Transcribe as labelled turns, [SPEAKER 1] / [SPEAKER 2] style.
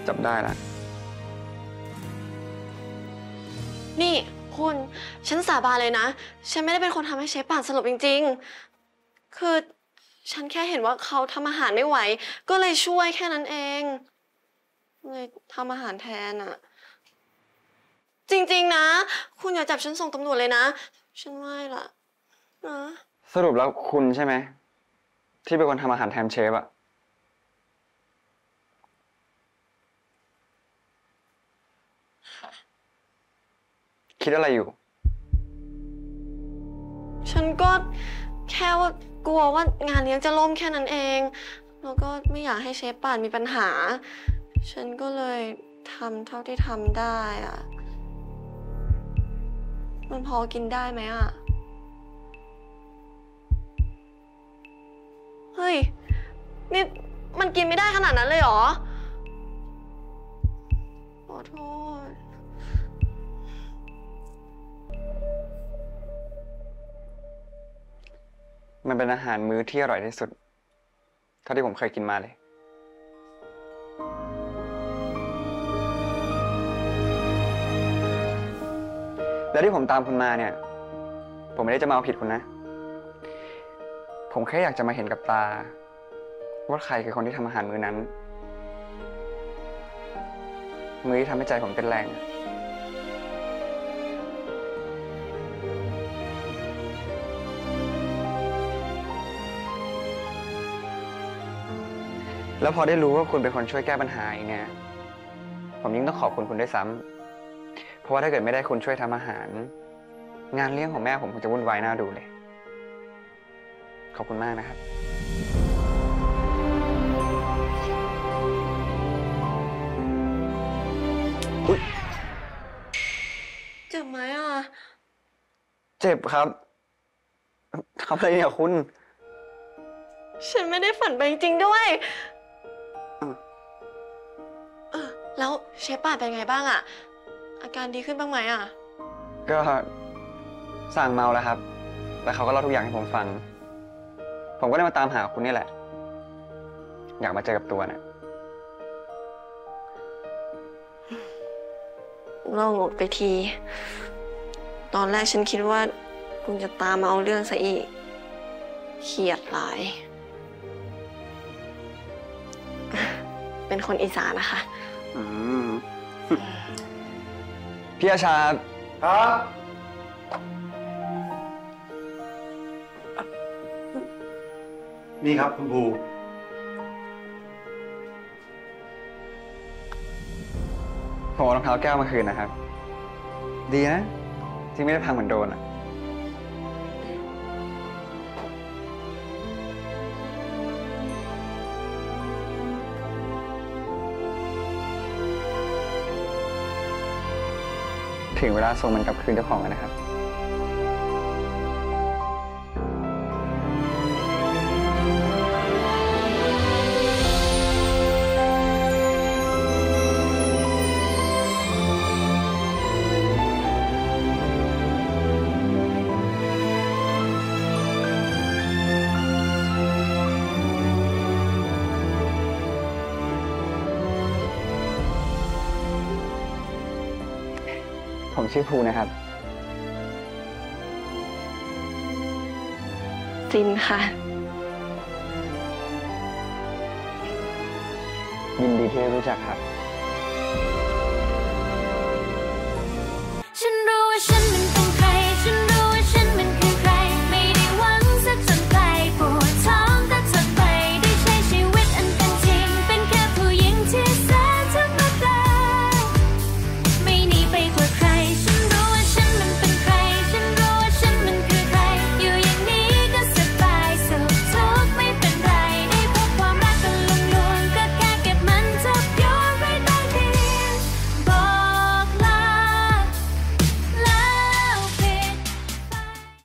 [SPEAKER 1] จับได้แล้ว
[SPEAKER 2] นี่คุณฉันสาบานเลยนะฉันไม่ได้เป็นคนทำให้เชฟป่านสลบจริงๆคือฉันแค่เห็นว่าเขาทำอาหารไม่ไหวก็เลยช่วยแค่นั้นเองเลยทำอาหารแทนอะจริงๆนะคุณอย่าจับฉันส่งตำรวจเลยนะฉันไหว้ละนะ
[SPEAKER 1] สรุปแล้วคุณใช่ไหมที่เป็นคนทำอาหารแทนเชฟอะคิดอะไรอยู่
[SPEAKER 2] ฉันก็แค่ว่ากลัวว่างานเลี้ยงจะล่มแค่นั้นเองแล้วก็ไม่อยากให้เชฟป่านมีปัญหาฉันก็เลยทำเท่าที่ทำได้อะมันพอกินได้ไหมอะเฮ้ยนี่มันกินไม่ได้ขนาดนั้นเลยเหรอขอโทษ
[SPEAKER 1] มันเป็นอาหารมื้อที่อร่อยที่สุดเท่าที่ผมเคยกินมาเลยแล้วที่ผมตามคุณมาเนี่ยผมไม่ได้จะมาเอาผิดคุณนะผมแค่อยากจะมาเห็นกับตาว่าใครคือคนที่ทำอาหารมื้อนั้นมื้อที่ทำให้ใจผมเต้นแรงแล้วพอได้รู้ว่าคุณเป็นคนช่วยแก้ปัญหาอย่างเนี้ยผมยิ่งต้องขอบคุณด้วยซ้ำเพราะว่าถ้าเกิดไม่ได้คุณช่วยทำอาหารงานเลี้ยงของแม่ผมคงจะวุ่นวายน่าดูเลยขอบคุณมากนะครับอุ๊ย
[SPEAKER 2] เจ็บไหมอ่ะ
[SPEAKER 1] เจ็บครับทำอะไรเนี่ยคุณ
[SPEAKER 2] ฉันไม่ได้ฝันไปจริงๆด้วยแล้วเชฟป่านเป็นไงบ้างอ่ะอาการดีขึ้นบ้างไหมอ่ะ
[SPEAKER 1] ก็สั่งเมาแล้วครับแล้วเขาก็เล่าทุกอย่างให้ผมฟังผมก็ได้มาตามหาคุณนี่แหละอยากมาเจอกับตัวนะ
[SPEAKER 2] โล่งอกไปทีตอนแรกฉันคิดว่าคุณจะตามมาเอาเรื่องซะอีกเครียดหลายเป็นคนอีสานนะคะ
[SPEAKER 1] พี่อาชา
[SPEAKER 3] ครับนี่ครับคุณภู
[SPEAKER 1] ผมเอารองเท้าแก้วมาคืนนะครับ ดีนะที่ไม่ได้พังเหมือนโดนอ่ะถึงเวลาส่งมันกลับคืนเจ้าของแล้วนะครับผมชื่อภูนะครับ
[SPEAKER 2] ซินค่ะ
[SPEAKER 1] ยินดีที่ได้รู้จักครับ